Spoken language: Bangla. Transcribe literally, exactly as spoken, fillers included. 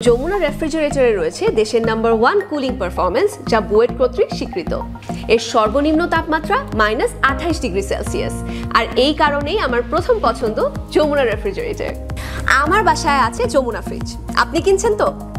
যমুনা রেফ্রিজারেটরে রয়েছে দেশের নাম্বার ওয়ান কুলিং পারফরমেন্স, যা বুয়েট কর্তৃক স্বীকৃত। এর সর্বনিম্ন তাপমাত্রা মাইনাস আঠাইশ ডিগ্রি সেলসিয়াস। আর এই কারণেই আমার প্রথম পছন্দ যমুনা রেফ্রিজারেটর। আমার বাসায় আছে যমুনা ফ্রিজ, আপনি কিনছেন তো?